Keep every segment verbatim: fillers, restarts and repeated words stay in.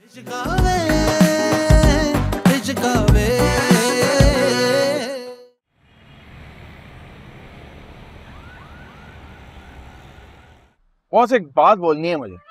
Boss एक बात बोलनी है मुझे।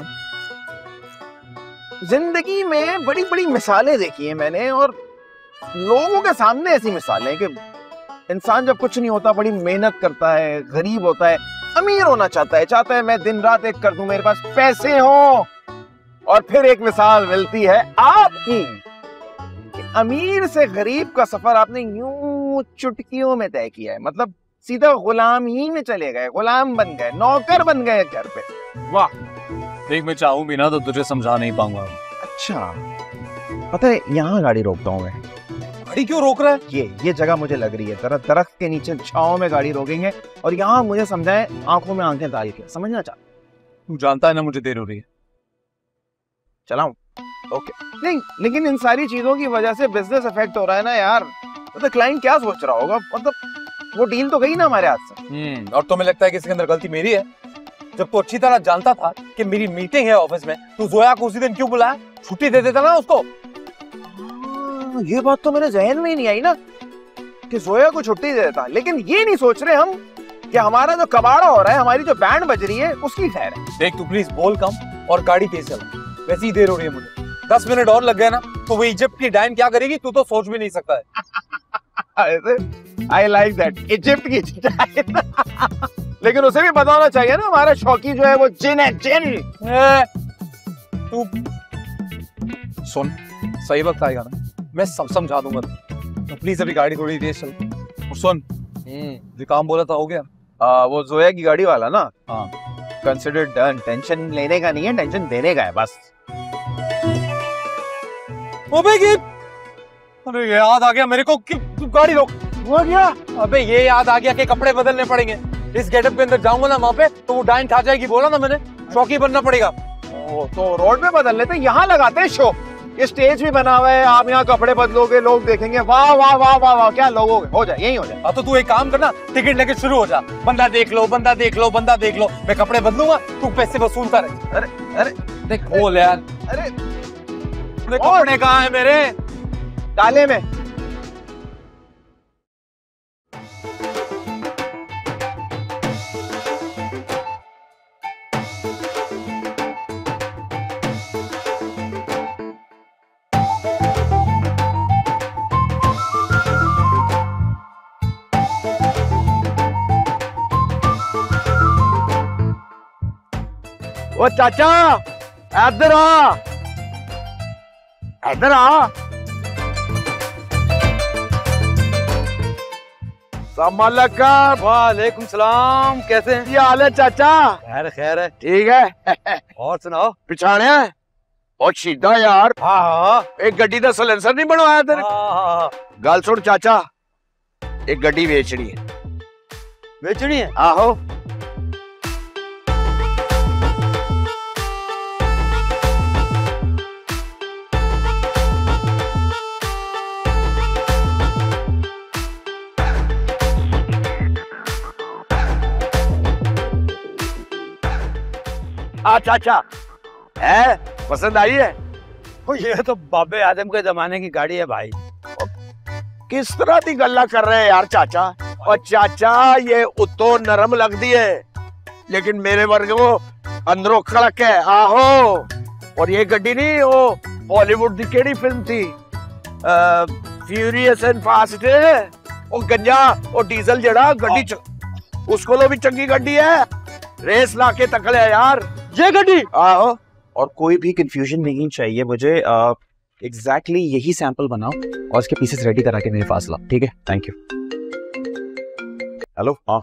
जिंदगी में बड़ी बड़ी मिसालें देखी है मैंने, और लोगों के सामने ऐसी मिसालें कि इंसान जब कुछ नहीं होता बड़ी मेहनत करता है, गरीब होता है, अमीर होना चाहता है, चाहता है मैं दिन रात एक कर दूं, मेरे पास पैसे हो, और फिर एक मिसाल मिलती है आपकी कि अमीर से गरीब का सफर आपने यूं चुटकियों में तय किया है। मतलब सीधा गुलाम ही में चले गए, गुलाम बन गए, नौकर बन गए घर पे। वाह। देख मैं चाहूं भी ना तो तुझे समझा नहीं पाऊंगा। अच्छा, पता है यहाँ गाड़ी रोकता हूँ मैं। गाड़ी क्यों रोक रहा है? ये ये जगह मुझे लग रही है, जरा दरख्त के नीचे छांव में गाड़ी रोकेंगे, और यहाँ मुझे समझाए आंखों में आंखें डाल के। समझना चाहता? तू जानता है ना मुझे देर हो रही है। चलाऊं? ओके। नहीं, लेकिन इन सारी चीजों की वजह से बिजनेस इफेक्ट हो रहा है ना यार। तो क्लाइंट क्या सोच रहा होगा? मतलब वो डील तो गई ना हमारे हाथ से। हम्म और तुम्हें लगता है कि इसके अंदर गलती मेरी है? जब तो अच्छी तरह जानता था कि मेरी मीटिंग है ऑफिस में, तो जोया को उसी दिन क्यों बुलाया? छुट्टी दे देता ना उसको। आ, ये बात तो मेरे जहन में ही नहीं आई ना कि जोया को छुट्टी दे देता। लेकिन ये नहीं सोच रहे हम कि हमारा जो कबाड़ा हो रहा है, हमारी जो बैंड बज रही है, उसकी खैर है। देख तू प्लीज बोल कम और गाड़ी तेज चला। वैसे ही देर हो रही है मुझे। दस मिनट और लग गए ना तो वो इजिप्ट की डायन क्या करेगी तू तो सोच भी नहीं सकता है। I like that. इजिप्ट की डायन। लेकिन उसे भी पता होना चाहिए ना हमारा शौकी जो है वो जिन है, जिन। तू सुन, सही वक्त आएगा ना मैं सब समझा दूंगा, तो प्लीज अभी गाड़ी थोड़ी तेज चल। और सुन, जो काम बोला था हो गया? आ, वो जोया की गाड़ी वाला ना? हाँ। Consider done. टेंशन लेने का नहीं है, टेंशन देने का है बस। अबे ये, अरे याद आ गया मेरे को कि तू गाड़ी रोक। वो क्या? अबे ये याद आ गया कि कपड़े बदलने पड़ेंगे। इस गेटअप के अंदर जाऊंगा ना वहाँ पे तो वो डायन खा जाएगी। बोला ना मैंने, शौकी बनना पड़ेगा। ओ, तो रोड पे बदल लेते, यहाँ लगाते हैं शो। ये स्टेज भी बना हुआ है, आप यहाँ कपड़े बदलोगे, लोग देखेंगे, वाह वाह वाह वाह वाह, क्या लोग हो जाए, यही हो जाए। हाँ तो तू एक काम करना, टिकट लेके शुरू हो जा। बंदा देख लो, बंदा देख लो, बंदा देख लो, मैं कपड़े बदलूंगा, तू पैसे वसूलता रहे। अरे अरे देख बोल यार। अरे कपड़े कहाँ है मेरे? ताले में। ओ चाचा, इधर आ, इधर आ। वालेकुम सलाम, कैसे हैं? ये हाल है चाचा? खैर खैर है। ठीक है। और सुनाओ। पिछाड़े है और सीधा यार। हाँ हाँ। एक गड्डी का सलेंसर नहीं बनवाया तेरे? हाँ हाँ। गल सुन चाचा, एक गड्डी बेचनी है। बेचनी है? आहो। अच्छा अच्छा, है पसंद आई है? ये तो बाबे आदम के जमाने की गाड़ी है भाई। किस तरह की गल्ला कर रहे हैं यार चाचा? और चाचा ये उतो नरम लगती है, लेकिन मेरे वर्ग वो अंदरों कड़क है। आहो। और ये गड्डी नहीं, वो बॉलीवुड की केड़ी फिल्म थी, फ्यूरियस एंड फास्ट है, वो गंजा और डीजल जड़ा गड्डी च... उसको लो भी चंगी गड्डी है, रेस लाके तकड़े है यार ये गड्डी। आहो। और कोई भी कंफ्यूजन नहीं चाहिए मुझे, एग्जैक्टली exactly यही सैंपल बनाओ और इसके पीसेस रेडी करा के मेरे पास लाओ, ठीक है? Thank you. हेलो। हाँ।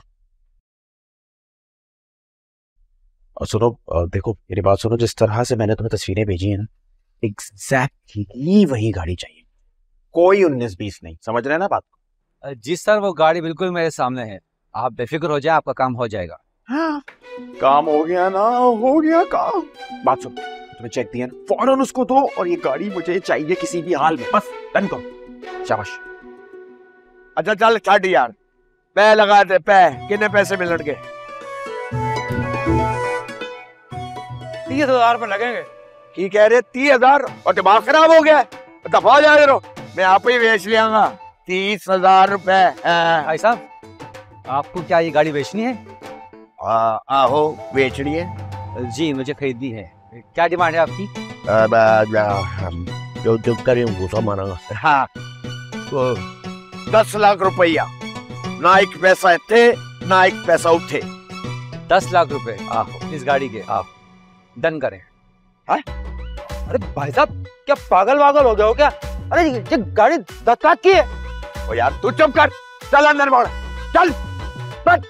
और सुनो, देखो मेरी बात सुनो, जिस तरह से मैंने तुम्हें तस्वीरें भेजी है ना, एग्जैक्टली वही गाड़ी चाहिए, कोई उन्नीस बीस नहीं। समझ रहे हैं ना बात को? जी सर, वो गाड़ी बिल्कुल मेरे सामने है, आप बेफिक्र हो जाए, आपका काम हो जाएगा। हाँ, काम हो गया ना, हो गया काम। बात सुन, तुम्हें चेक दिया ना, फौरन उसको दो, और ये गाड़ी मुझे चाहिए किसी भी हाल में, बस डन करो। शाबाश। अच्छा चल छाड़ यार, पै लगा दे, पै कितने पैसे मिलणगे? तीस हजार रुपए लगेंगे। की कह रहे तीस हजार और दिमाग खराब हो गया, दफा जा रहे हो, मैं आप ही बेच लियांगा तीस हजार रुपए। भाई साहब आपको क्या ये गाड़ी बेचनी है? आ, आहो बेचनी है जी मुझे खरीदनी है। क्या डिमांड है आपकी? आ, बा, बा, जो जो करें गुस्सा मानागा। हाँ तो दस लाख रुपया, ना एक पैसा थे ना एक पैसा उठे। दस लाख रुपए आहो इस गाड़ी के आप डन करें। हाँ? अरे भाई साहब क्या पागल वागल हो गए हो क्या? अरे ये गाड़ी दस लाख की है। ओ यार तू चुप कर, चल अंदर बढ़, चल बट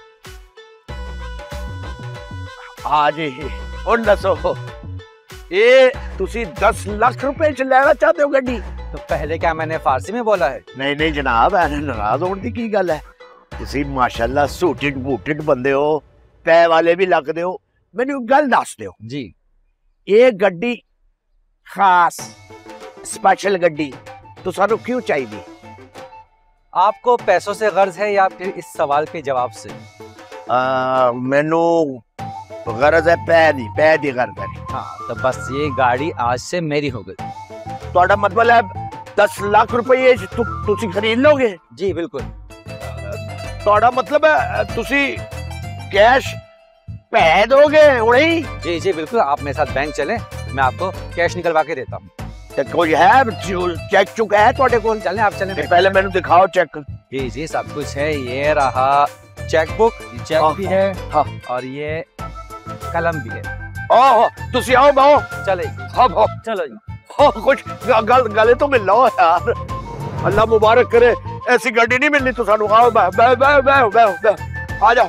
आज ही और दसो ये तुसी दस लाख रुपए च लेना चाहते हो गड्डी? तो पहले क्या मैंने फारसी में बोला है? नहीं नहीं जनाब, ऐसे नाराज होने की की गल है? तुसी माशाल्लाह सूटेड बूटेड बंदे हो, पै वाले भी लगदे हो। मैनू गल दस दियो जी, ये गड्डी खास स्पेशल गड्डी तो सानू क्यों चाहिए? आपको पैसों से गर्ज है या फिर इस सवाल के जवाब से? आ, मैनू गरज है पै दी, पै दी गरज है। हाँ तो बस ये गाड़ी आज से मेरी हो गई। ਤੁਹਾਡਾ मतलब है दस लाख रुपए तु, तुसी खरीद लोगे? जी बिल्कुल। ਤੁਹਾਡਾ मतलब है तुसी कैश पै दोगे उन्हें? जी जी बिल्कुल, आप मेरे साथ बैंक चलें, मैं आपको कैश निकलवा के देता हूँ। तो कोई है चेक चुक है ਤੁਹਾਡੇ ਕੋਲ? चलें आप चलें। पहले मैंने दिखाओ चेक। जी जी सब कुछ है, ये रहा चेक बुक, चेक भी है हाँ और ये कलम भी है। ओह तुसी आओ बाओ, चले हाँ हाँ चलो जी। हाँ कुछ गल गले तो मिल लो यार, अल्लाह मुबारक करे, ऐसी गाड़ी नहीं मिलनी तो सानू। आओ बै बै बै बै बै आ जाओ।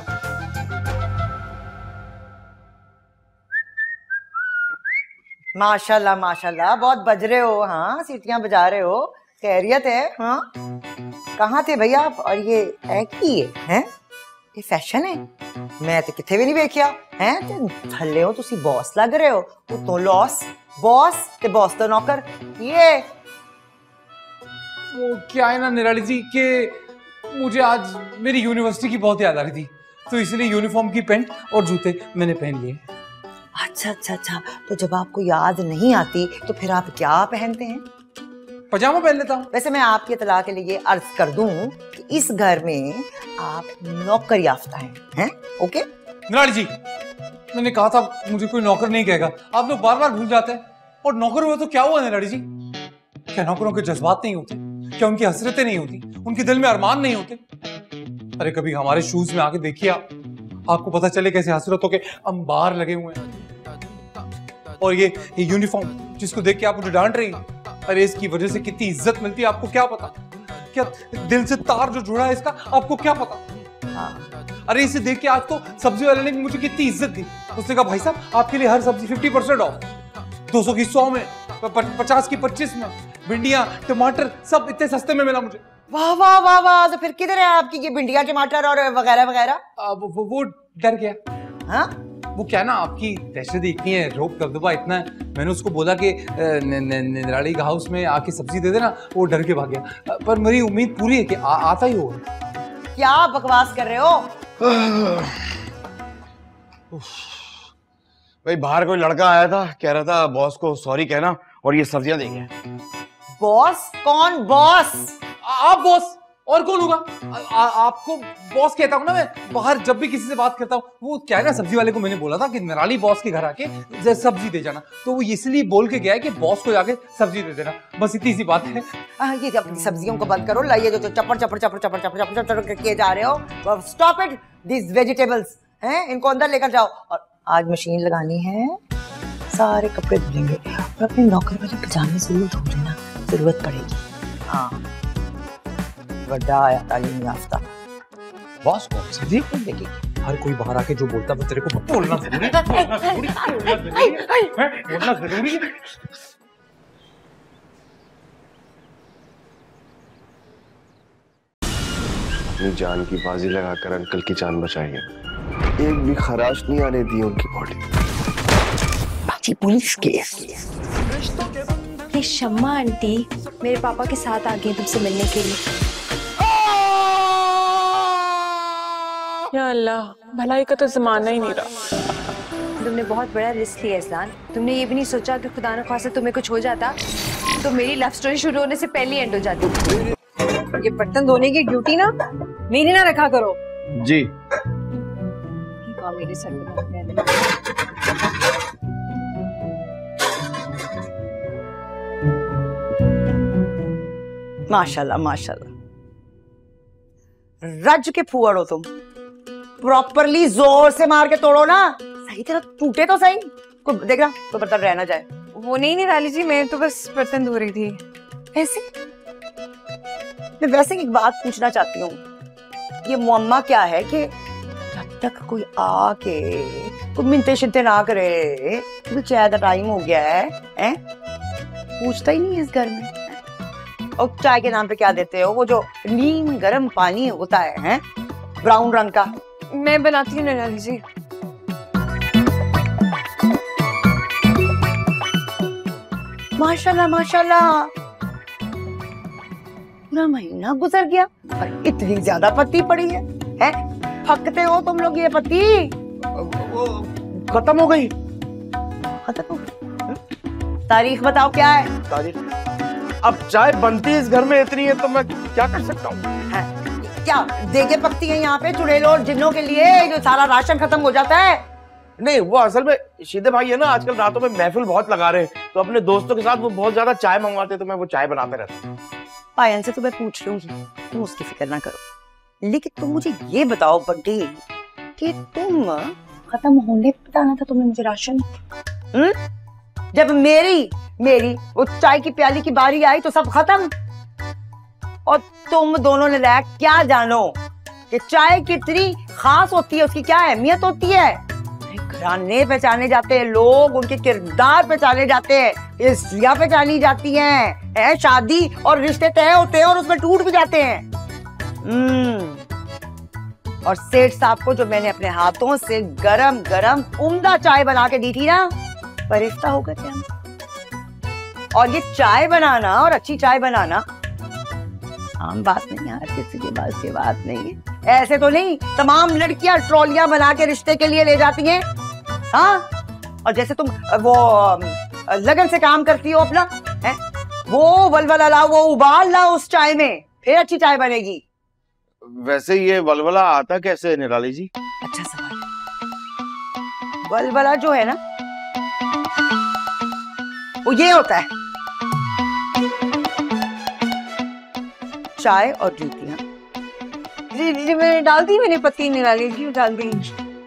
माशाल्लाह माशाल्लाह बहुत बज रहे हो। हाँ सीटियां बजा रहे हो, खैरियत है? हाँ कहाँ थे भैया आप? और ये है की है, हैं? ये फैशन है? मैं तो किथे भी नहीं देखिया हैं। ते थल्ले हो तुसी बॉस लग रहे हो, तो लॉस बॉस ते बॉस तो नौकर। ये वो क्या है ना निराली जी के मुझे आज मेरी यूनिवर्सिटी की बहुत याद आ रही थी, तो इसलिए यूनिफॉर्म की पैंट और जूते मैंने पहन लिए। अच्छा अच्छा अच्छा, तो जब आपको याद नहीं आती तो फिर आप क्या पहनते हैं? पजामा पहन लेता हूँ। वैसे मैं आपकी इत्तला के लिए अर्ज कर दूं कि इस घर में आप नौकर याफ्ता हैं, हैं? ओके निराली जी मैंने कहा था मुझे कोई नौकर नहीं कहेगा, आप लोग बार बार भूल जाते हैं। और नौकर हुए तो क्या हुआ निराली जी? क्या नौकरों के जज्बात नहीं होते? क्या उनकी हसरतें नहीं होती? उनके दिल में अरमान नहीं होते? अरे कभी हमारे शूज में आके देखिए आप, आपको पता चले कैसे हसरतों के अंबार लगे हुए हैं। और ये ये यूनिफॉर्म जिसको देख के आप मुझे डांट रही हैं, अरे इसकी वजह से कितनी इज्जत मिलती है आपको क्या पता? क्या दिल से तार जो जुड़ा है इसका आपको क्या पता? हाँ। अरे इसे देख के आज तो सब्जी वाले ने मुझे कितनी इज्जत दी। उसने कहा भाई साहब आपके लिए हर सब्जी फिफ्टी परसेंट ऑफ, दो सौ की सौ में, पचास की पच्चीस में, भिंडियां टमाटर सब इतने सस्ते में मिला मुझे। वाह वाह वाह वाह, तो फिर किधर है आपकी ये भिंडियां टमाटर और वगैरह वगैरह? वो, वो, वो डर गया। हाँ वो क्या ना आपकी दहशत इतनी है, रोक दबदबा इतना है, मैंने उसको बोला कि निराली हाउस में आके सब्जी दे देना, वो डर के भाग गया। पर मेरी उम्मीद पूरी है कि आ, आता ही होगा। क्या बकवास कर रहे हो? भाई बाहर कोई लड़का आया था, कह रहा था बॉस को सॉरी कहना और ये सब्जियां देंगे। बॉस? कौन बॉस? आप बॉस और कौन होगा? आ, आ, आपको बॉस कहता हूँ ना मैं, बाहर जब भी किसी से बात करता हूँ। वो क्या है ना सब्जी वाले को मैंने बोला था कि निराली बॉस के घर आके सब्जी दे जाना, तो वो इसलिए बोल के गया है कि बॉस को जाके सब्जी दे देना, बस इतनी सी बात है। आ, ये अपनी सब्जियों को बंद करो, लाइए जो चप्पड़ चप्पड़ चप्पड़ चप्पड़ चप्पड़ चप्पड़ चप्पड़ किए जा रहे हो। स्टॉप इट, दिस वेजिटेबल्स हैं, इनको अंदर लेकर जाओ। और आज मशीन लगानी है, सारे कपड़े धुलेंगे और अपने नौकर वाले पजामे जरूर धो लेना, जरूरत पड़ेगी। हाँ बड़ा आया तालीम याफ्ता बॉस कौन सा? देख देखिए हर कोई बाहर आके जो बोलता है तेरे को बोलना जरूरी है, बोलना जरूरी है, बोलना जरूरी है। अपनी जान की बाजी लगाकर अंकल की जान बचाई है, एक भी खराश नहीं आने दी उनकी बॉडी। Police case. ये शम्मा आंटी मेरे पापा के साथ आ गई तुमसे मिलने के लिए। या अल्लाह, भलाई का तो जमाना ही नहीं रहा। तुमने बहुत बड़ा रिस्क लिया इस्लान। तुमने ये भी नहीं सोचा कि खुदा न खास्ता तुम्हें कुछ हो जाता तो मेरी लव स्टोरी शुरू होने से पहले एंड हो जाती। ये बर्तन धोने की ड्यूटी ना मेरी ना रखा करो। जी मेरे सर पे माशाल्लाह माशाल्लाह, रज के फुअर हो तुम। प्रॉपरली जोर से मार के तोड़ो ना, सही तरह टूटे तो सही। कोई देख रहा कोई बर्तन रह ना जाए। वो नहीं निराली जी, मैं तो बस बर्तन धो रही थी। ऐसे मैं वैसे एक बात पूछना चाहती हूँ, ये मुअम्मा क्या है कि जब तक कोई आके कोई मिनते शिनते ना करे तो चाय का टाइम हो गया है, हैं? पूछता ही नहीं इस घर में। और चाय के नाम पे क्या देते हो? वो जो नीम गर्म पानी होता है, हैं? ब्राउन रंग का। मैं बनाती हूँ निराली जी। माशाल्लाह माशाल्लाह, पूरा महीना गुजर गया और इतनी ज्यादा पत्ती पड़ी है, हैं? थकते हो तुम लोग। ये पत्ती खत्म हो गई। खत्म हो गई? तारीख बताओ क्या है? तारीख? अब चाय बनती है इस घर में इतनी है तो मैं क्या कर सकता हूँ? क्या देगे पकती है यहाँ पे चुड़ैलों और जिन्नों के लिए जो सारा राशन खत्म हो जाता है? नहीं, वो असल में शीदे भाई है ना, आजकल रातों में महफिल बहुत लगा रहे हैं तो अपने दोस्तों के साथ वो बहुत ज्यादा चाय मंगवाते, तो मैं वो चाय बनाते रहता हूँ। पायन से तो मैं पूछ लूंगी, तुम उसकी फिक्र ना करो। लेकिन तुम मुझे ये बताओ बड्डी कि तुम खत्म होने बताना था तुमने मुझे राशन। हुँ? जब मेरी मेरी वो चाय की प्याली की बारी आई तो सब खत्म, और तुम दोनों ने रह क्या जानो कि चाय कितनी खास होती है, उसकी क्या अहमियत होती है। घराने पहचाने जाते हैं लोग, उनके किरदार पहचाने जाते हैं, हिस्ट्रियां पहचानी जाती हैं, है शादी और रिश्ते तय होते हैं और उसमें टूट भी जाते हैं। हम्म और सेठ साहब को जो मैंने अपने हाथों से गरम गरम उम्दा चाय बना के दी थी ना, फरिश्ता हो गए थे हम। और ये चाय बनाना और अच्छी चाय बनाना आम बात नहीं यार, किसी के पास की बात नहीं है। ऐसे तो नहीं तमाम लड़कियां ट्रॉलियां बना के रिश्ते के लिए ले जाती हैं, हाँ? और जैसे तुम वो लगन से काम करती हो अपना, है? वो वलवला लाओ, वो उबाल लाओ उस चाय में, फिर अच्छी चाय बनेगी। वैसे ये वलवला आता कैसे निराली जी? अच्छा सवाल। वलवला जो है ना वो ये होता है, चाय और जूतियां। जी जी मैंने डाल दी, मैंने पत्ती निराली जी डाल दी।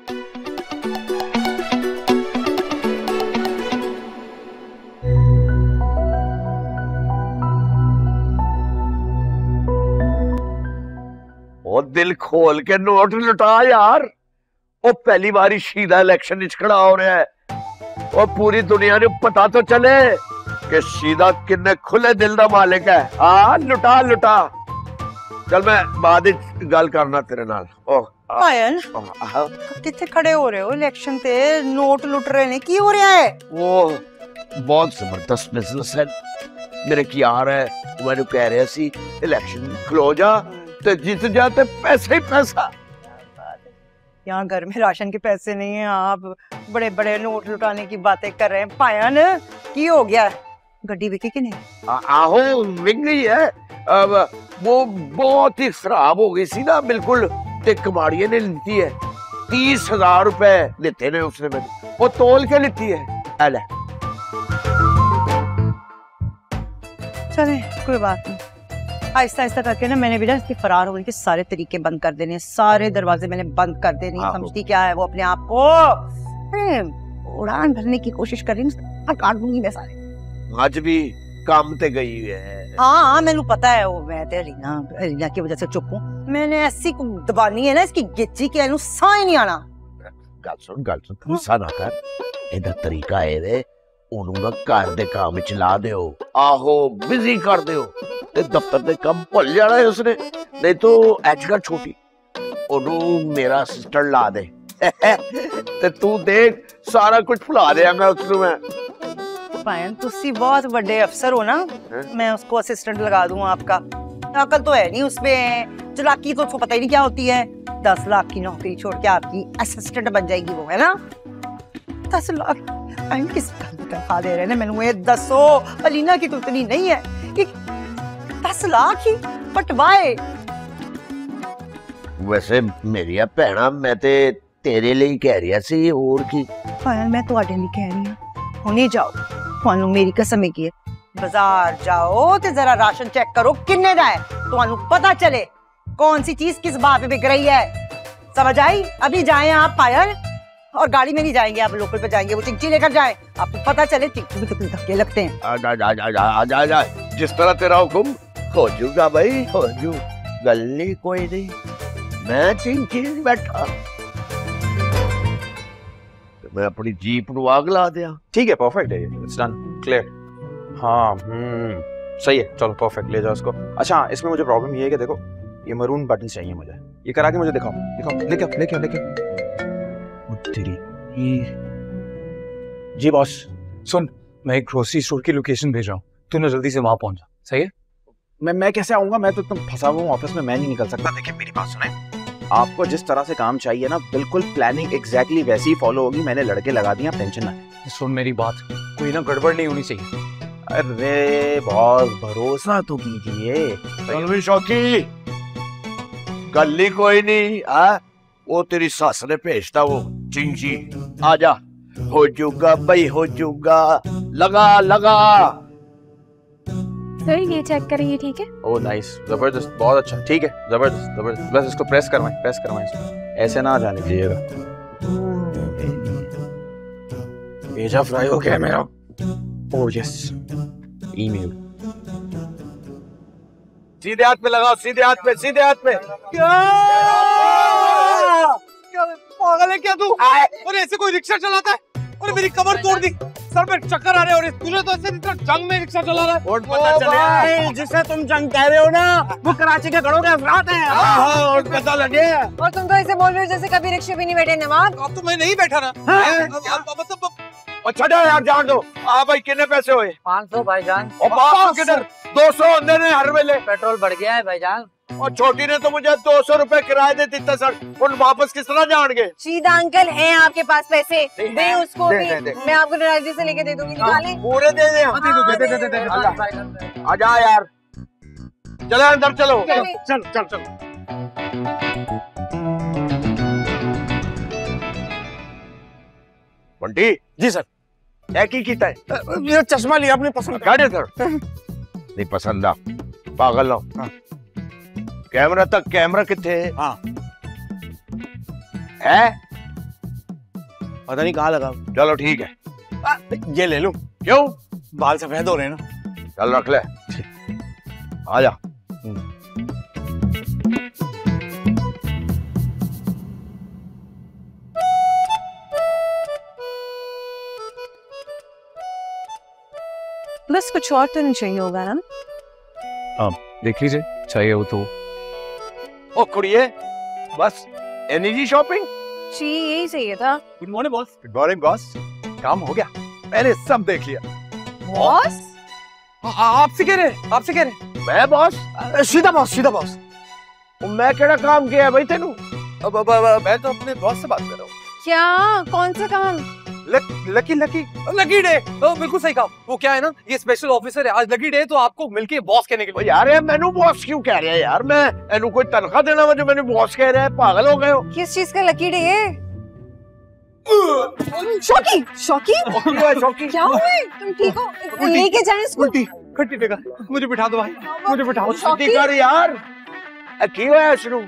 और दिल खोल के नोट लुटा यार। वो पहली बार शीदा इलेक्शन खड़ा हो रहा है और पूरी दुनिया ने पता तो चले कि शीदा किन्ने खुले दिल का मालिक है। हाँ लुटा लुटा। चल मैं बाद गल करना तेरे नाल। पायन कितने खड़े हो रहे हो इलेक्शन ते, नोट लुट रहे ने, की हो रहा है? वो बहुत जबरदस्त बिजनेस है मेरे की यार है, मैंने कह रहा सी इलेक्शन खलो जा तो जीत जाते पैसे ही पैसा। यहाँ घर में राशन के पैसे नहीं है, आप बड़े बड़े नोट लुटाने की बातें कर रहे हैं। पायन की हो गया? गड्डी बिकी कि नहीं? आहो बिक गई है। अब वो बहुत ही खराब हो गई सी ना बिल्कुल, ते कबाड़िए ने लीती है। तीस हजार रुपए लेते ने उसने, मैंने वो तोल के लीती है। अले चले कोई बात नहीं, आहिस्ता आहिस्ता करके ना मैंने भी ना इसके फरार होने के सारे तरीके बंद कर देने, सारे दरवाजे मैंने बंद कर देने। समझती क्या है वो अपने आप को? उड़ान भरने की कोशिश कर रही हूँ, काट दूंगी मैं सारे। आज भी काम ते गई है। हाँ हाँ मैंने पता है, वो मैं ते रीना रीना की वजह से चुप हूँ। मैंने ऐसी दबानी है ना इसकी गिच्ची के एनु सा ही नहीं आना। गल सुन गल सुन गुस्सा ना कर, इधर तरीका है दे ओनू ना घर दे काम विच ला दियो। आहो बिजी कर दियो ते दफ्तर दे काम भुल जाना है उसने, नहीं तो एजकल छोटी ओनू मेरा असिस्टेंट ला दे ते तू देख सारा कुछ भुला देंगा उसनु मैं। पायन तुसी बहुत बड़े अफसर हो ना, मैं उसको असिस्टेंट लगा दूं आपका। अकल तो है नहीं उसमें, चालाकी तो उसको पता ही नहीं क्या होती है। दस लाख की नौकरी छोड़ के आपकी असिस्टेंट बन जाएगी वो, है ना? दस लाख टाइम किस तनख्वाह दे रहे ने मैनू ये दसो। अलीना की तो इतनी नहीं है कि दस लाख ही पटवाए। वैसे मेरिया भैणा मैं ते तेरे लिए कह रहा सी और की। पायल मैं ਤੁਹਾਡੇ ਲਈ कह रही हूं हुणे जाओ ਤੁਹਾਨੂੰ मेरी कसम है कि बाजार जाओ ते जरा राशन चेक करो किन्ने दा है ਤੁਹਾਨੂੰ पता चले कौन सी चीज किस बात में बिक रही है। समझ आई? अभी जाएं आप पायल, और गाड़ी में नहीं जाएंगे आप लोकल पे जाएंगे, वो चिंची लेकर जाएं, आपको पता चले चिंची में कितने धक्के लगते हैं। आ जा जा जा जा जा जा जिस तरह तेरा हुक्म हो जूगा भाई हो जू। गल्ली कोई नहीं, मैं चिंची बैठा मैं अपनी जीप नु आग ला दिया। ठीक है, परफेक्ट है, इट्स डन, क्लियर। हाँ हम्म सही है, चलो परफेक्ट, ले जाओ इसको। अच्छा इसमें मुझे प्रॉब्लम ये है कि देखो ये मरून बटन चाहिए मुझे, ये करा के मुझे दिखाओ दिखाओ, लेके आओ लेके आओ लेके आओ। तेरी जी बॉस। सुन, मैं एक ग्रोसरी स्टोर की लोकेशन भेज रहा हूँ, तू ना जल्दी से वहां पहुंच जा। सही है? मैं मैं कैसे आऊंगा? मैं तो तुम फंसा हुआ हूँ ऑफिस में, मैं नहीं निकल सकता। देखिए मेरी बात सुने, आपको जिस तरह से काम चाहिए ना बिल्कुल प्लानिंग एग्जैक्टली वैसी ही फॉलो होगी। मैंने लड़के लगा दिए, आप टेंशन ना लें। सुन मेरी बात, कोई ना गड़बड़ नहीं होनी चाहिए। अरे बॉस भरोसा तो कीजिए। चल शौकी, गल्ली कोई नहीं आ, वो तेरी सास ने भेजता वो चिंची। आजा, हो जूगा भाई हो जूगा, लगा लगा। सर ये चेक करेंगे, ठीक है? ओह नाइस, जबरदस्त, बहुत अच्छा, ठीक है, जबरदस्त जबरदस्त। बस इसको प्रेस करवाएं, प्रेस करवाएं इसको, ऐसे ना जाने दीजिएगा। भेजा फ्राई हो गया मेरा। ओह यस, ईमेल सीधे हाथ पे लगाओ, सीधे हाथ पे, सीधे हाथ पे। क्या पागल है क्या तू? और ऐसे कोई रिक्शा चलाता है? और मेरी कमर तोड़ दी, सर में चक्कर आ रहे हैं, और तुझे तो ऐसे जंग में रिक्शा चला रहा है। और पता चले जिसे तुम जंग कह रहे हो ना, वो कराची के गढ़ों के अफराद हैं। हाँ, और पता लगे। और तुम तो ऐसे बोल रहे हो जैसे कभी रिक्शे भी नहीं बैठे नवाब। अब तो मैं नहीं बैठा ना। मतलब अच्छा यार जान दो। हाँ भाई, कितने पैसे हुए? पाँच सौ भाईजान। और बाप किधर? दो सौ अंदर है हर वेले। पेट्रोल बढ़ गया है भाईजान। और छोटी ने तो मुझे दो सौ रुपए किराए दे दी सर, उन वापस किस तरह जाएंगे? शीदा अंकल हैं आपके पास पैसे, दे, दे उसको दे, भी। दे, दे। मैं आपको नराजी से लेके दे दूंगी, निकालें। पूरे दे दे। हाँ, दे, दे, दे, दे, आजा आजा यार, चलो अंदर चलो। चलिए। चल चल चल। बंटी जी सर। एक ही कीता है। मेरा चश्मा लिया अपने पसंद का। गाड़ी सर नहीं पसंद आ, पागल ना। हाँ। कैमरा तक, कैमरा किथे? हाँ है, पता नहीं कहाँ लगा। चलो ठीक है, आ, ये ले लो। क्यों? बाल सफेद हो रहे हैं ना। चल रख ले, आजा। बस कुछ और तो नहीं चाहिए होगा ना? हाँ देख लीजिए, चाहिए हो तो। ओ कुड़िए, बस एनर्जी शॉपिंग। जी यही चाहिए था। Good morning boss. Good morning boss. काम हो गया, मैंने सब देख लिया। बॉस आपसे कह रहे आपसे कह रहे मैं बॉस? सीधा बॉस, सीधा बॉस। मैं केड़ा काम किया है भाई तेनू? अब अब अब मैं तो अपने बॉस से बात कर रहा हूँ। क्या? कौन सा काम? Lucky lucky lucky day. बिल्कुल सही कहा। वो क्या है ना, ये स्पेशल ऑफिसर है, आज लकी डे, तो आपको मिलके बॉस कहने के ओ लिए। यार ये मैनू बॉस क्यों कह रहे हैं यार? मैं एनू कोई तनख्वाह देना मुझे मैंने बॉस कह रहा है? पागल हो गए हो? किस चीज का लकी डे है? शौकी, शौकी शौकी क्या हुआ है? तुम ठीक हो? लेके जाएं इसको। उल्टी खट्टी टेका, मुझे बिठा दो भाई, मुझे बिठाओ। छुट्टी कर यार। ए, की होया शुरू?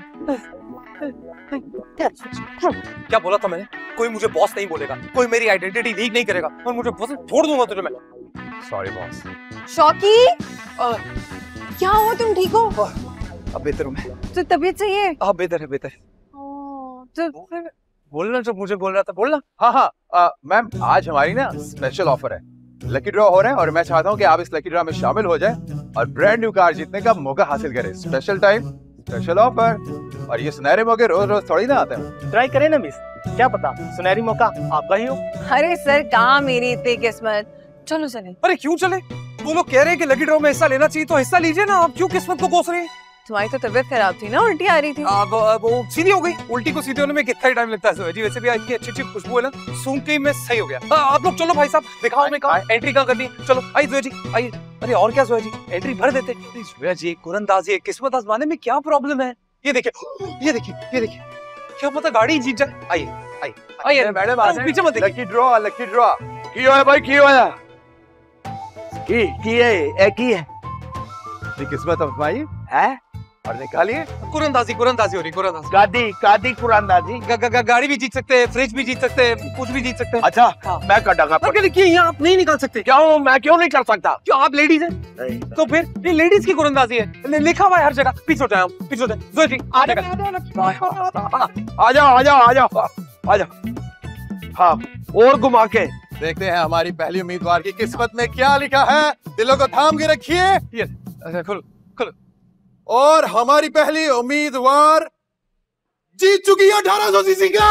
क्या बोला था मैंने? कोई मुझे बॉस नहीं बोलेगा, कोई मेरी आइडेंटिटी लीक नहीं करेगा, और मुझे बॉस छोड़ दूंगा तुझे मैं। Sorry boss. शौकी क्या हुआ? तुम ठीक हो? अब बेहतर हूँ मैं। तो तबीयत सही है? हाँ बेहतर है, बेहतर है। तो फिर बोलना जो मुझे बोल रहा था, बोलना। हाँ हाँ मैम, आज हमारी ना स्पेशल ऑफर है, लकी ड्रॉ हो रहा है, और मैं चाहता हूँ कि आप इस लकी ड्रॉ में शामिल हो जाएं और ब्रांड न्यू कार जीतने का मौका हासिल करें। स्पेशल टाइम, स्पेशल ऑफर, और ये सुनहरे मौके रोज रोज थोड़ी ना आते हैं। ट्राई करें ना मिस, क्या पता सुनहरी मौका आपका ही हो। अरे सर कहाँ मेरी इतनी किस्मत। चलो चले। अरे क्यों चले? वो लोग कह रहे हैं कि लकी ड्रॉ में हिस्सा लेना चाहिए, तो हिस्सा लीजिए ना। आप क्यों किस्मत को कोस रहे हैं? तुम्हारी तो तबीयत खराब थी ना, उल्टी आ रही थी। अब वो सीधी हो गई। उल्टी को सीधे होने में कितना ही टाइम लगता है जोया जी। वैसे भी आज की अच्छी अच्छी खुशबू है ना, सूंघ के ही मैं सही हो गया। आ, आप लोग चलो भाई साहब, दिखाओ हमें कहाँ एंट्री कहाँ करनी है। चलो आई जोया जी, आइए। अरे और क्या जोया जी, एंट्री भर देते। जोया जी कुरंदाजी किस्मत आजमाने में क्या प्रॉब्लम है? ये देखिए ये देखिए ये देखिए, क्या पता गाड़ी जीत जाए। आइए आइए आइए मैडम, आ जाए। पीछे मत देखिए। लकी ड्रॉ लकी ड्रॉ की होया भाई, की होया की की है ए की है ये किस्मत आजमाई है और निकालिए। कुरंदाजी कुरंदाजी हो रही, कुरंदाजी। गादी गादी कुरानदाजी। ग- ग- ग- गाड़ी भी जीत सकते हैं, फ्रिज भी जीत सकते हैं, कुछ भी जीत सकते हैं। अच्छा हाँ। मैं कटांगा। पर देखिए यहाँ आप नहीं निकाल सकते। क्यों? मैं क्यों नहीं कर सकता? क्यों? आप लेडीज हैं तो फिर ये लेडीज की कुरंदाजी है। लि- लिखा हुआ है हर जगह। पीछे हो जाए हम, पीछे हो जाए। जोया जी आ जाओ आ जाओ आ जाओ आ जाओ आ जाओ। हाँ और घुमा के देखते हैं हमारी पहली उम्मीदवार की किस्मत में क्या लिखा है। दिलों को थाम के रखिए। ये अच्छा खोलो खोलो। और हमारी पहली उम्मीदवार जीत चुकी है अठारह सौ सीसी का।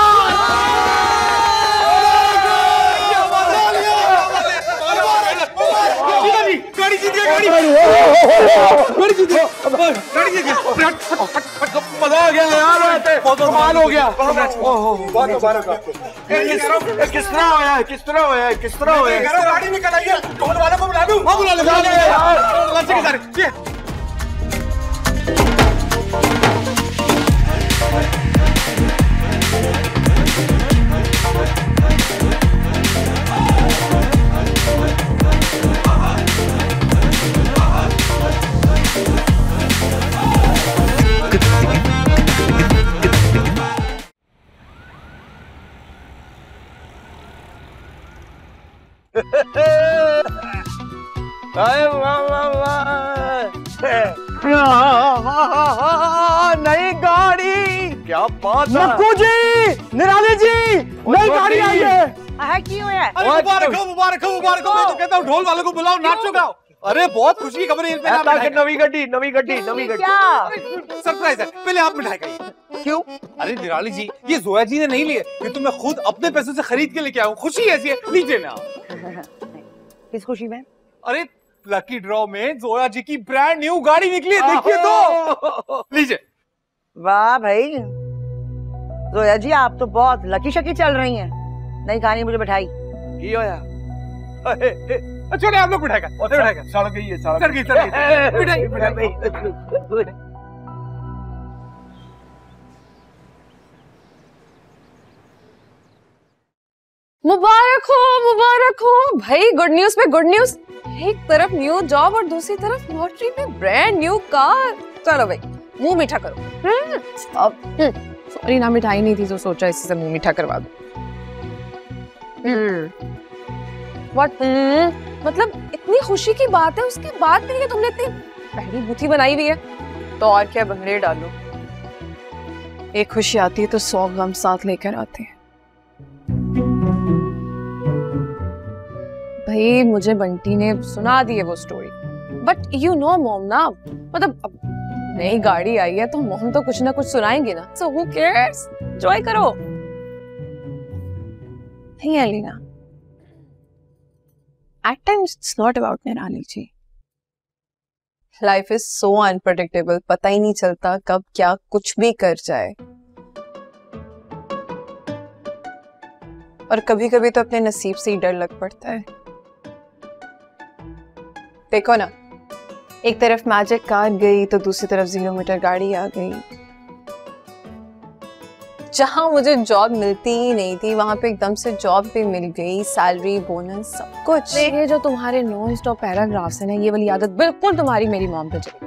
गाड़ी जीत गई, गाड़ी गाड़ी जीत गई, गाड़ी जीत गई। मजा आ गया यार, कमाल हो गया। बहुत मुबारक आपको। किस तरह होया है किस तरह होया है किस तरह होया है? गाड़ी निकल आई है, ढोल वाले को बुला दूं? हाँ बुला लो, बुला लो यार। लंच के सारे ये अरे वाह वाह वाह, नई गाड़ी, क्या बात है। नक्कू जी, निराले जी, नई गाड़ी आई है। है क्यों है? अरे मुबारक हो, मुबारक हो, मुबारक हो। मैं तो कहता हूँ ढोल वालों को बुलाओ, नाचो गाओ। अरे बहुत खुशी की खबर है। पहले आप मिठाई नवी गड्डी नवी गड्डी नवी गड्डी। क्या सरप्राइज है। पहले आप मिठाई खाइए। क्यों? अरे निराली जी, ये जोया जी ने नहीं लिए, ये तो मैं खुद अपने पैसों से खरीद के लेके आया हूँ। खुशी ऐसी है, लीजिए ना। किस खुशी में? अरे लकी ड्रॉ में जोया जी की ब्रांड न्यू गाड़ी निकली है, देखिए तो। लीजिए। वाह भाई जोया जी, आप तो बहुत लकी शकी चल रही हैं। नहीं खानी मुझे मिठाई। की होया? छोड़े आप लोग मिठाई खा। मिठाई खा। सड़ गई है सड़ सड़ गई, सड़ गई। मिठाई गई। मुबारक हो, मुबारक हो भाई। गुड न्यूज पे गुड न्यूज। एक तरफ न्यू जॉब और दूसरी तरफ लॉटरी में ब्रांड न्यू कार। चलो भाई मुंह मीठा करो। हम्म, अब सॉरी ना, मिठाई नहीं थी तो सोचा इसी से मुंह मीठा करवा दो। व्हाट? मतलब इतनी खुशी की बात है, उसके बाद भी तुमने इतनी पहली बुद्धि बनाई हुई है। तो और क्या बंगड़े डालो। एक खुशी आती है तो सौ गम साथ लेकर आते हैं। भाई मुझे बंटी ने सुना दी है वो story, but you know mom ना, मतलब अब नई गाड़ी आई है तो मॉम तो कुछ ना कुछ सुनाएंगे ना। सो हु केयर्स, एंजॉय करो। नहीं Elina, at times it's not about Nirali ji. Life is so unpredictable, पता ही नहीं चलता कब क्या कुछ भी कर जाए। और कभी कभी तो अपने नसीब से ही डर लग पड़ता है। देखो ना, एक तरफ मैजिक कार गई तो दूसरी तरफ जीरो मीटर गाड़ी आ गई। जहां मुझे जॉब मिलती ही नहीं थी वहां पे एकदम से जॉब भी मिल गई, सैलरी, बोनस, सब कुछ। ये जो तुम्हारे नॉन स्टॉप पैराग्राफ्स है ना, ये वाली आदत बिल्कुल तुम्हारी मेरी मॉम पे चली।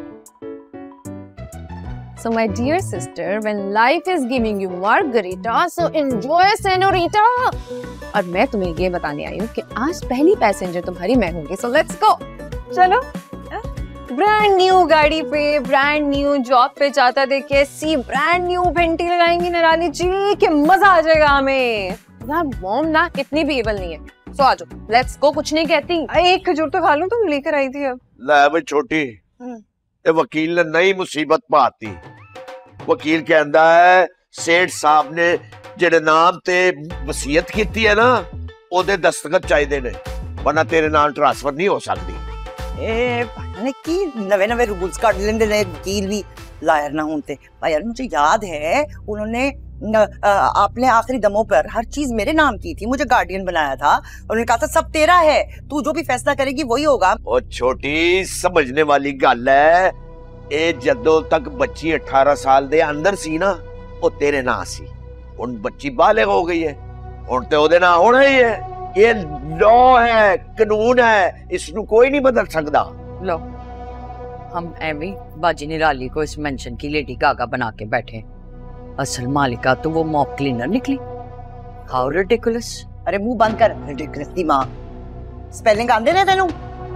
So my dear sister, when life is giving you margarita, so enjoy senorita. और मैं तुम्हें ये बताने आई हूँ कि आज पहली पैसेंजर तुम्हारी मैं होंगी, so let's go. चलो, ब्रांड न्यू गाड़ी पे, ब्रांड न्यू जॉब पे जाता देख के सी ब्रांड न्यू भेंटी लगाएंगी निराली जी कि मजा आ जाएगा हमें। यार मॉम ना इतनी भी एबल नहीं है। सो so, आ जाओ, लेट्स गो। कुछ नहीं कहती। एक खजूर तो खा लूं, तुम लेकर आई थी। अब ले भाई छोटी, ये वकील ने नई मुसीबत पाती। वकील कहता है सेठ साहब ने जेड़े नाम ते वसीयत की है ना, ओदे दस्तखत चाहिए ने, वरना तेरे नाम ट्रांसफर नहीं हो सकती। ए पता नहीं की नवे नवे रूल्स काट लेंदे ने वकील भी। लायर ना होते। भाई मुझे याद है उन्होंने आपने आखिरी दमों पर हर चीज मेरे नाम की थी, मुझे गार्डियन बनाया था, उन्होंने कहा था सब तेरा है, तू जो भी फैसला करेगी वही होगा। ओ छोटी समझने वाली गल है, ए जदों तक बच्ची अठारह साल दे अंदर सी ना ओ तेरे ना सी, हुन बच्ची बालिग हो गई है, हुन ते ओदे ना होना ही है। ये लॉ है, कानून है, इसनु कोई नहीं बदल सकता। लो हम एवी बाजी निराली को इस मेंशन की लेडी गागा बना के बैठे, असल मालिका तो वो मॉप क्लीनर निकली। How ridiculous. अरे मुंह बंद कर, रिडिकुलस दी मां। स्पेलिंग आंदे ने तेनू?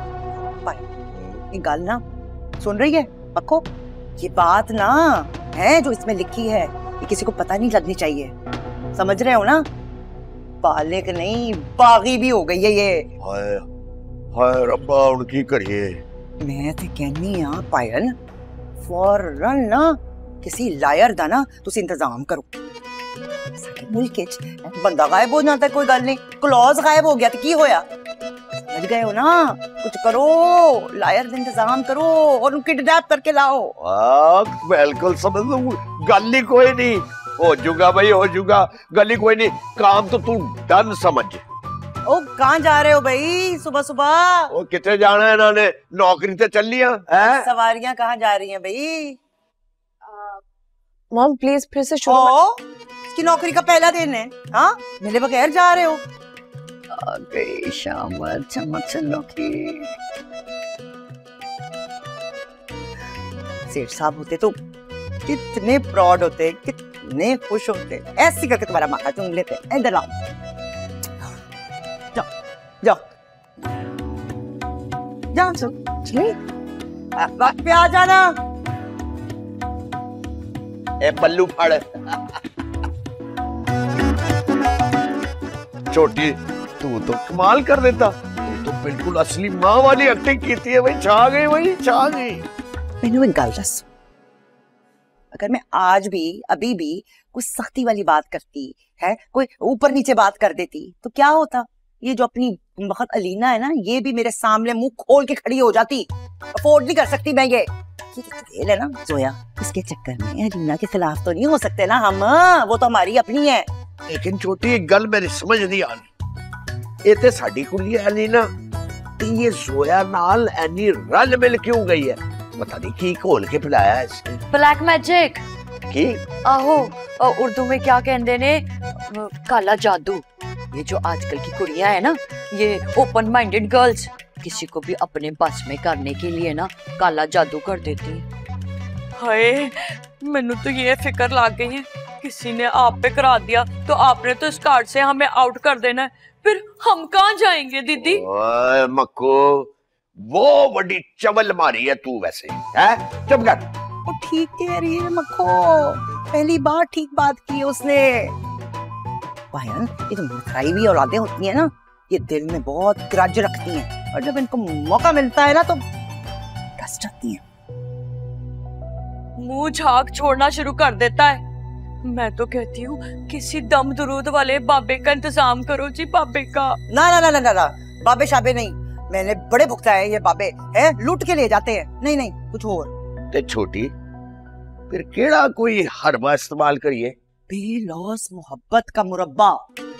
ये गल ना सुन रही है पक्को? ये बात ना है जो इसमें लिखी है, ये किसी को पता नहीं लगनी चाहिए, समझ रहे हो ना? बालिग नहीं बागी भी हो गई है ये। हाय हाय रब्बा उनकी करिए। मैं ते कहनी हां पायल फौरन ना किसी लायर दा ना तुसी इंतजाम करो। साडे मुल्क विच बंदा गायब हो जाता है कोई गल नहीं, क्लॉज गायब हो गया तो की होया? समझ गए हो ना? कुछ करो, लायर दा इंतजाम करो और उनको किडनैप करके लाओ। आ बिल्कुल समझ लो, गल ही कोई नहीं, हो जाऊगा भाई हो जाऊगा, गल ही कोई नहीं, काम तो तू डन समझ। ओ कहां जा रहे हो भाई सुबह सुबह? ओ कितने जाना है इन्होंने, नौकरी ते चलियां हैं? सवारियां कहां जा रही हैं भाई? मॉम प्लीज फिर से शुरू। ओ इसकी नौकरी का पहला दिन है, हाँ मेरे बगैर जा रहे हो? आ गई शाम चमक की। सेठ साहब होते तो कितने प्राउड होते, कितने खुश होते, ऐसी करके तुम्हारा माथा चूम लेते। इधर आओ, जाओ जाओ जाओ चलिए, वक्त पे आ जाना। ए पल्लू फड़। छोटी तू तो कमाल कर देता, तू तो बिल्कुल असली माँ वाली एक्टिंग की थी है भाई, छा गई भाई छा गई। मैंने एक गल दस, अगर मैं आज भी अभी भी कोई सख्ती वाली बात करती है, कोई ऊपर नीचे बात कर देती तो क्या होता? ये जो अपनी बहुत अलीना है ना, ये भी मेरे सामने मुंह खोल के खड़ी हो जाती। अफोर्ड नहीं कर सकती मैं ये। ये है ना जोया, इसके चक्कर में अलीना के खिलाफ तो नहीं हो सकते ना हम, वो तो हमारी अपनी है। लेकिन छोटी एक गल मेरी समझ नहीं आ रही, ये ते साडी कुड़ी है अलीना, ते ये जोया नाल एनी रल मिल क्यों गई है? पता नहीं की घोल के पिलाया है इसने। ब्लैक मैजिक की? आहो उर्दू में क्या कहते ने, काला जादू। ये जो आजकल की कुड़ियां है ना, ये ओपन माइंडेड गर्ल्स, किसी को भी अपने बस में करने के लिए ना काला जादू कर देती है। हाय मैनू तो ये फिक्र लग गई है, किसी ने आप पे करा दिया तो आपने तो इस कार्ड से हमें आउट कर देना है, फिर हम कहाँ जाएंगे दीदी? ओए मक्को, वो बड़ी चवल मारी है तू वैसे, है? चुप कर। वो ठीक कह रही है मक्खो, पहली बार ठीक बात की है उसने। पायन, ये जो मिठाई भी औलादें होती हैं ना, ये दिल में बहुत ग्रज रखती हैं, और जब इनको मौका मिलता है ना तो डस जाती हैं। मुंह झाग छोड़ना शुरू कर देता है। मैं तो कहती हूँ किसी दम दुरूद वाले बाबे का इंतजाम करो जी, बाबे का। ना ना ना ना ना, ना। बाबे शाबे नहीं, मैंने बड़े भुगताए हैं ये बाबे, हैं लूट के ले जाते हैं। नहीं नहीं कुछ और। ते छोटी फिर केड़ा कोई हरबा इस्तेमाल करिए? बेलौस मोहब्बत का मुरब्बा।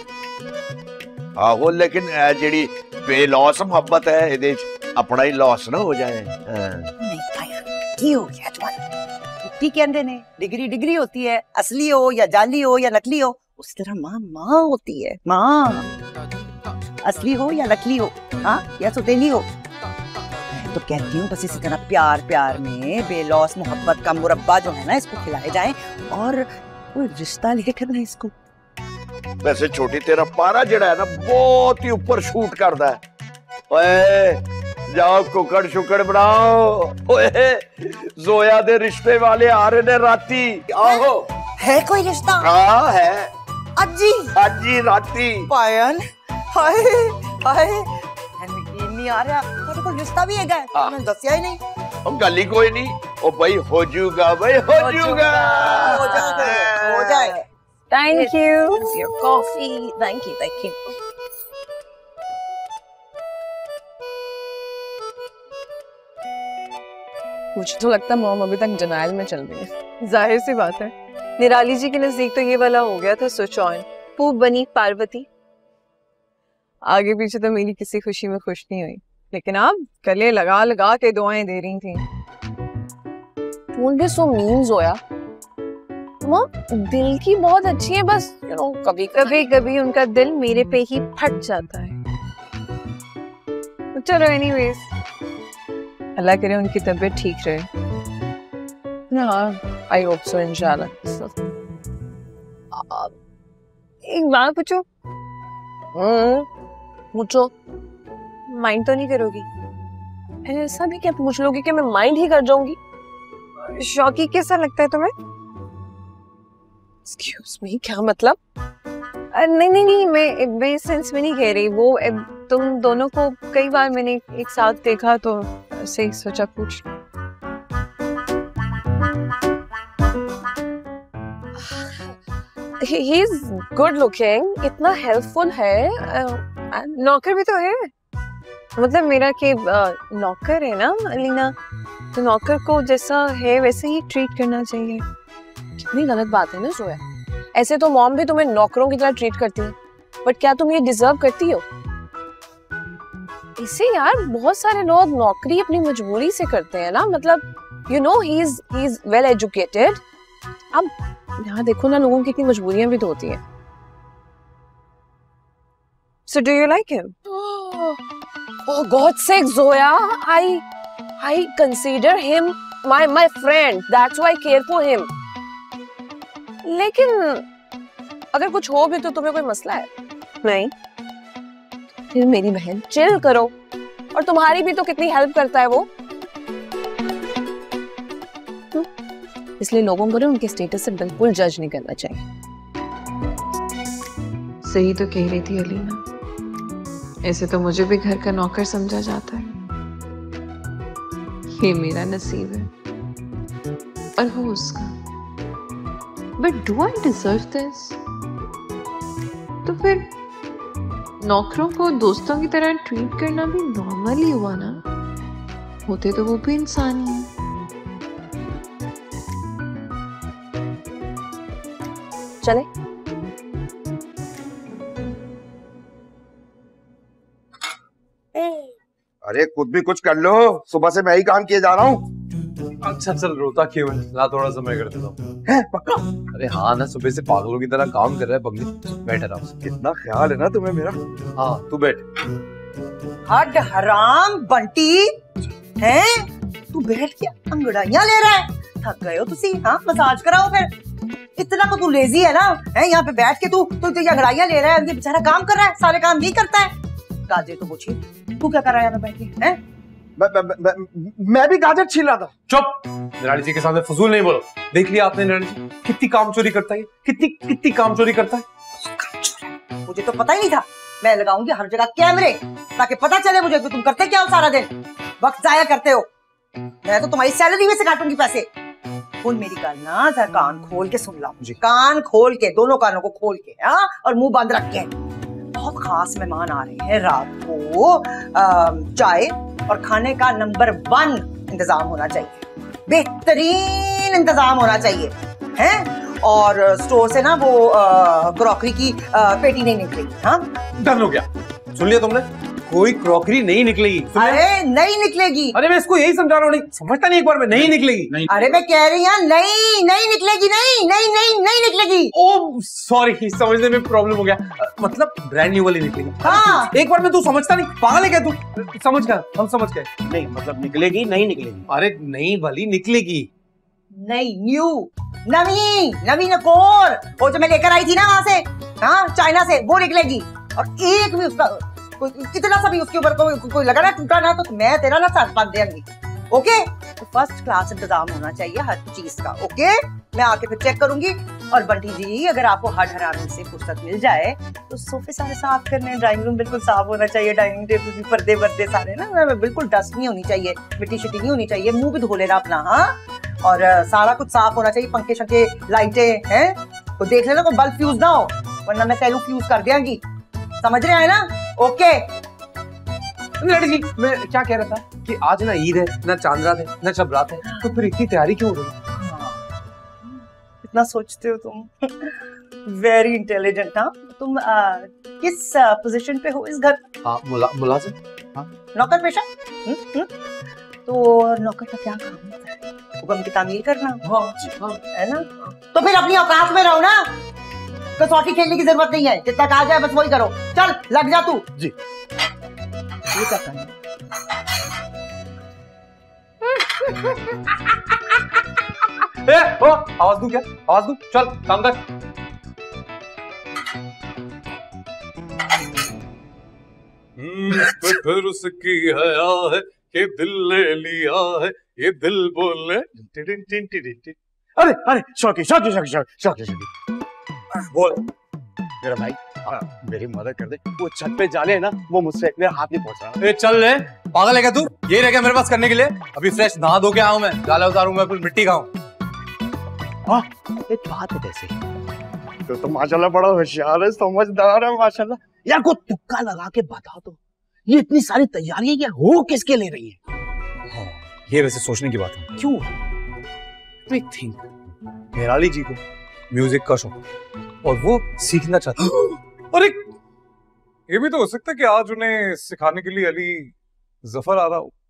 आहो लेकिन जेड़ी बेलौस मोहब्बत है, इहदे च अपना ही लॉस ना हो जाए। नहीं पाया की हो गया जवान, की कहंदे ने डिग्री डिग्री होती है, असली हो या जाली हो या नकली हो, उस तरह माँ माँ होती है। माँ असली हो या नकली हो, हाँ या सौतेली हो, तो कहती हूँ बस इसी तरह प्यार प्यार में बेलौस मोहब्बत का मुरब्बा जो है ना, इसको खिलाए जाए और कोई रिश्ता लेकर ना इसको। वैसे छोटी तेरा पारा जड़ा है ना बहुत ही ऊपर शूट करता है। ओए जाओ कुकड़ शुकड़ बनाओ, ओए जोया दे रिश्ते वाले आ रहे ने राती। आहो है कोई रिश्ता? हाँ है अजी अजी राती। पायन हाय हाय यकीन नहीं आ रहा, तेरे को रिश्ता भी है क्या? मैंने दसिया ही नहीं। हम गल ही कोई नहीं, ओ भाई हो जाऊगा भाई हो जाऊगा, हो जाएगा हो जाएगा। Thank you. Here's your coffee. Thank you, thank you. मुझे तो लगता है मॉम अभी तक डिनायल में चल रही है। जाहिर सी बात है, निराली जी के नजदीक तो ये वाला हो गया था स्विच ऑन, पूब बनी पार्वती। आगे पीछे तो मेरी किसी खुशी में खुश नहीं हुई, लेकिन आप गले लगा लगा के दुआएं दे रही थी। Don't be so mean, Zoya. Mom दिल की बहुत अच्छी है, बस यू नो कभी कभी कभी उनका दिल मेरे पे ही फट जाता है। चलो एनीवेज, अल्लाह करे उनकी तबीयत ठीक रहे। हाँ, आई होप सो इंशाल्लाह। एक बात पूछो। हम्म, पूछो। माइंड तो नहीं करोगी? ऐसा भी क्या पूछ लोगी कि मैं माइंड ही कर जाऊंगी? शौकी कैसा लगता है तुम्हें? एक्सक्यूज मी, क्या मतलब? नहीं नहीं नहीं, मैं मैं सेंस में नहीं कह रही। वो तुम दोनों को कई बार मैंने एक साथ देखा तो ऐसे ही सोचा पूछ। ही इज गुड लुकिंग, इतना हेल्पफुल है, नौकर भी तो है। मतलब मेरा के नौकर है ना अलीना, तो नौकर को जैसा है वैसे ही ट्रीट करना चाहिए। कितनी गलत बात है ना जोया। ऐसे तो मॉम भी तुम्हें नौकरों की तरह ट्रीट करती है, बट क्या तुम ये डिजर्व करती हो? इसे यार बहुत सारे लोग नौकरी अपनी मजबूरी से करते हैं ना। मतलब you know he is he is well educated. अब यहाँ देखो ना, लोगों की इतनी मजबूरियां भी तो होती हैं। So do you like him? Oh, oh God's sake, Zoya, I I consider him my my friend. That's why I care for him. लेकिन अगर कुछ हो भी तो तुम्हें कोई मसला है? नहीं। फिर मेरी बहन चिल करो, और तुम्हारी भी तो कितनी हेल्प करता है वो। इसलिए लोगों को ना उनके स्टेटस से बिल्कुल जज नहीं करना चाहिए। सही तो कह रही थी अलीना, ऐसे तो मुझे भी घर का नौकर समझा जाता है। ये मेरा नसीब है और वो उसका। But do I deserve this? तो फिर नौकरों को दोस्तों की तरह ट्रीट करना भी नॉर्मल ही हुआ ना। होते तो वो भी इंसान ही हैं। चले? अरे खुद भी कुछ कर लो, सुबह से मैं ही काम किए जा रहा हूँ। अच्छा चल, रोता क्यों है? ला थोड़ा समय कर देता हूँ। पक्का? अरे हाँ ना, सुबह से पागलों की तरह काम कर रहा है पगली। बैठ आराम से। कितना ख्याल है ना तुम्हें मेरा। हाँ तू बैठ। हट हराम बंटी, हैं? तू बैठ के अंगड़ाइयां ले रहा है? थक गए हो तुसी? हाँ, मसाज कराओ फिर। इतना तो तू लेजी है ना, है? यहाँ पे बैठ के तू तू तो अंगड़ाइयां ले रहा है। ये बेचारा काम कर रहा है, सारे काम नहीं करता है। गाजर तो पूछिए, तू क्या कर रहा है यहाँ पे बैठ के? हैं? मैं, मैं, मैं, मैं भी गाजर छील रहा था। चुप! निराली जी के सामने फजूल नहीं बोलो। देख लिया आपने निराली जी कितनी काम चोरी करता है, कितनी कितनी काम चोरी करता है। काम चोरी? मुझे तो पता ही नहीं था। मैं लगाऊंगी हर जगह कैमरे, ताकि पता चले मुझे कि तुम करते क्या हो सारा दिन, वक्त जाया करते हो। मैं तो तुम्हारी सैलरी में से काटूंगी पैसे। सुन मेरी गल ना, जरा कान खोल के सुन लो। कान खोल के, दोनों कानों को खोल के, हाँ, और मुंह बंद रख के। बहुत खास मेहमान आ रहे हैं रात को। चाय और खाने का नंबर वन इंतजाम होना चाहिए, बेहतरीन इंतजाम होना चाहिए, हैं? और स्टोर से ना वो क्रॉकरी की आ, पेटी नहीं निकलेगी। हाँ, डन हो गया। सुन लिया तुमने? कोई क्रॉकरी नहीं निकलेगी। अरे नहीं निकलेगी। अरे मैं इसको यही समझा रहा हूँ, नहीं समझता नहीं एक बार में। नहीं निकलेगी। नहीं। अरे मैं कह रही हूँ नहीं नहीं निकलेगी। नहीं नहीं नहीं नहीं निकलेगी। ओह सॉरी, समझने में प्रॉब्लम हो गया। मतलब ब्रांड न्यू वाली निकलेगी। हाँ। एक बार में तू समझता नहीं, पागल है क्या तू? समझ गया, हम समझ गए। नहीं मतलब निकलेगी, नहीं निकलेगी। अरे नई वाली निकलेगी। नहीं, न्यू, नवी, नवी नकोर, वो जो मैं लेकर आई थी ना वहां से, हाँ, चाइना से, वो निकलेगी। और एक भी उसका कितना सा भी उसके ऊपर कोई को, को लगा ना टूटा ना, तो मैं तेरा ना साथ बांध देंगी। ओके? तो फर्स्ट क्लास इंतजाम होना चाहिए हर चीज का। ओके? मैं आके फिर चेक करूंगी। और बंटी जी, अगर आपको हर हरामी से फुर्सत मिल जाए तो सोफे सारे साफ करने, ड्राइंग रूम बिल्कुल साफ होना चाहिए, डाइनिंग टेबल भी, पर्दे वर्दे सारे ना बिल्कुल डस्ट नहीं होनी चाहिए, मिट्टी शिट्टी नहीं होनी चाहिए, मुंह भी धो लेना अपना। हाँ, और सारा कुछ साफ होना चाहिए, पंखे शंखे, लाइटें, हैं? तो देख लेना कोई बल्ब फ्यूज ना हो, वरना मैं तेलू फ्यूज कर देंगी। समझ रहे हैं ना? ओके? लड़ी जी, मैं क्या कह रहा था कि आज ना ईद है, ना चांद रात है, ना शब रात है, तो फिर इतनी तैयारी क्यों हो रही है? इतना सोचते हो तुम। Very intelligent. हाँ, तुम आ, किस पोजीशन पे हो इस घर? हाँ, मुला, मुलाजिम। हाँ, नौकर पेशा। हुँ? हुँ? तो नौकर का क्या काम होता है? हुक्म की तामील करना। हाँ जी, हाँ। है ना? तो फिर अपनी औकात में रहो ना, कसौटी खेलने की जरूरत नहीं है। जितना कहा जाए बस वही करो। चल लग जा तू। जी। ये क्या करना? ए, ओ, आवाज दूं क्या? आवाज दूं? चल काम कर। फिर उसकी हया है कि दिल ले लिया है, ये दिल बोले। अरे अरे शौकी शौकी शौकी शौकी शौकी शौकी बोल मेरा भाई, हाँ, मेरी मदद कर दे। वो छत पे जाले है ना, वो मुझसे मेरा हाथ नहीं पहुंच रहा। ए चल ले, पागल है क्या तू? ये रह गया मेरे पास करने के लिए? अभी फ्रेश नहा धो के आऊं मैं, जाला उतारूं मैं, फिर मिट्टी खाऊं। हाँ, एक बात है कैसे? तो तो माशाल्लाह बड़ा होशियार है, समझदार है माशाल्लाह। यार को तुक्का लगा के बता दो, ये इतनी सारी तैयारियां क्या हो किसके ले रही है? हाँ, ये वैसे सोचने की बात है। क्यों? थिंक निराली जी को म्यूजिक का शौक और वो सीखना चाहते हैं। अरे ये भी तो हो सकता है कि आज उन्हें सिखाने के लिए अली जफर आ रहा हो।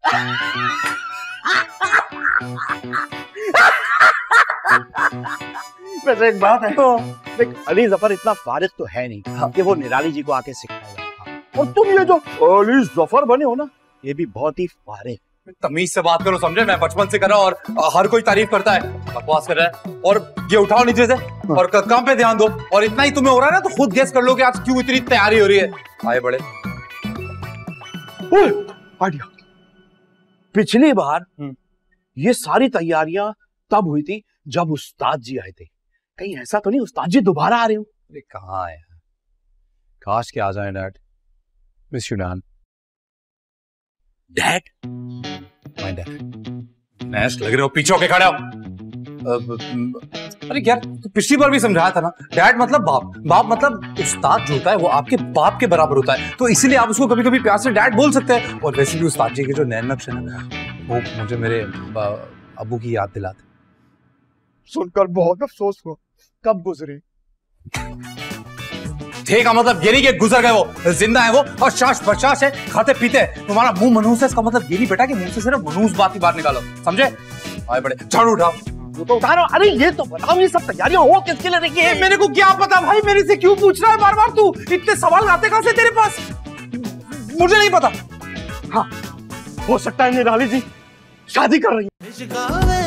वैसे एक बात है, देख अली जफर इतना फारिग तो है नहीं हाँ। कि वो निराली जी को आके सिखाएगा। और तुम ये जो अली जफर बने हो ना, ये भी बहुत ही फारिग। तमीज से बात करो, समझे? मैं बचपन से कर रहा हूँ और हर कोई तारीफ करता है, बकवास कर रहा है। और ये उठाओ नीचे से और काम पे ध्यान दो। और इतना ही तुम्हें हो रहा है ना, तो खुद गेस कर लो कि आज क्यों इतनी तैयारी हो रही है। आए बड़े आइडिया। पिछली बार ये सारी तैयारियां तब हुई थी जब उस्ताद जी आए थे। कहीं ऐसा तो नहीं उस्ताद जी दोबारा आ रहे हो? अरे कहाँ आए, काश के आ जाए dad. Miss you dad. Dad? My dad. Match लग रहे हो, पीछे होके खड़े हो। अरे यार, तो पिछली बार भी समझाया था ना, डैड मतलब बाप, बाप मतलब उस्ताद जो होता है वो आपके बाप के बराबर होता है, तो इसीलिए आप उसको कभी कभी प्यार से डैड बोल सकते हैं। और वैसे भी उस्ताद जी के जो नैन नक्श है ना, वो मुझे मेरे अबू की याद दिलाते। सुनकर बहुत अफसोस हुआ। कब गुजरे? ठीक है, मतलब ये नहीं कि गुजर गए, वो जिंदा है वो, और शाश बशाश है, खाते पीते हैं। तुम्हारा मुंह मनूस है, इसका मतलब ये नहीं बेटा कि मुंह से सिर्फ मनूस बात ही बाहर निकालो, समझे? आए बड़े, झाड़ू उठाओ। वो तो उठा रहा हूं। अरे ये तो बताओ, ये सब तैयारियां हो किसके लिए रखी है? मेरे को क्या पता भाई, मेरे से क्यों पूछ रहा है बार बार तू? इतने सवाल आते कहां से तेरे पास? मुझे नहीं पता। हाँ, हो सकता है निराली जी शादी कर रही है।